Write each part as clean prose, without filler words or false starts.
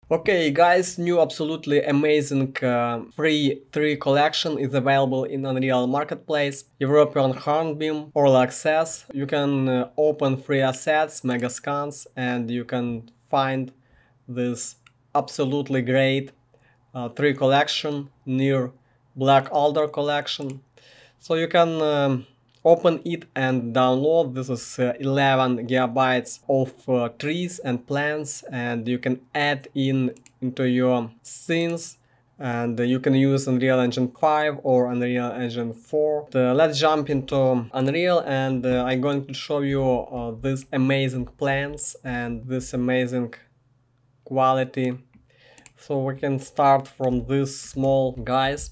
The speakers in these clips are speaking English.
Okay guys, new absolutely amazing free tree collection is available in Unreal Marketplace. European Hornbeam, Early Access. You can open free assets, Megascans, and you can find this absolutely great tree collection near Black Alder collection. So you can open it and download. This is 11 gigabytes of trees and plants, and you can add into your scenes, and you can use Unreal Engine 5 or Unreal Engine 4. Let's jump into Unreal, and I'm going to show you these amazing plants and this amazing quality. So we can start from these small guys.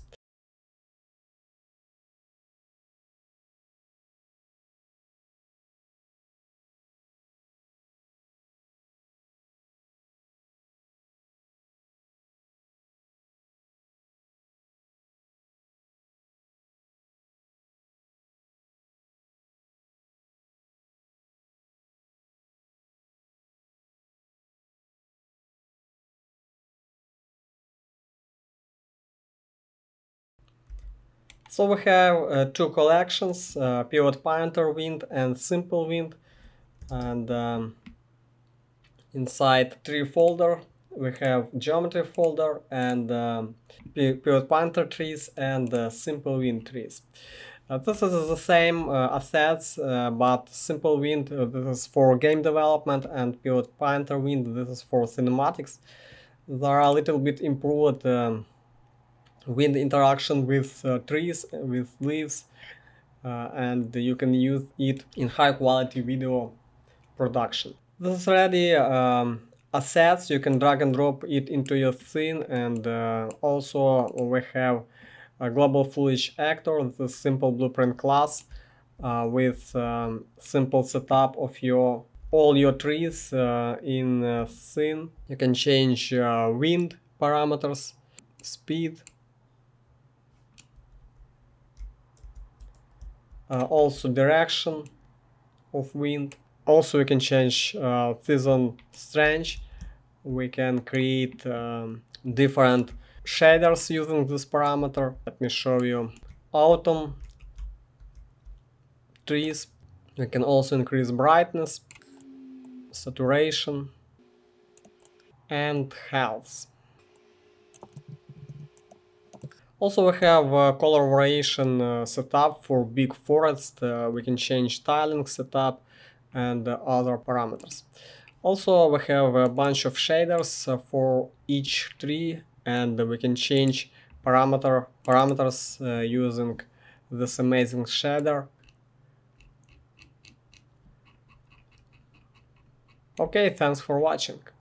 So we have two collections, Pivot Pointer Wind and Simple Wind, and inside tree folder we have geometry folder and Pivot Pointer trees and Simple Wind trees. This is the same assets, but Simple Wind this is for game development, and Pivot Pointer Wind this is for cinematics. They are a little bit improved wind interaction with trees, with leaves, and you can use it in high quality video production. This is already assets. You can drag and drop it into your scene, and also we have a global foolish actor, the simple blueprint class with simple setup of all your trees in scene. You can change wind parameters, speed, also direction of wind. Also we can change season strength. We can create different shaders using this parameter. Let me show you autumn trees. We can also increase brightness, saturation, and health. Also we have color variation setup for big forest. We can change tiling setup and other parameters. Also we have a bunch of shaders for each tree, and we can change parameters using this amazing shader. Okay, thanks for watching.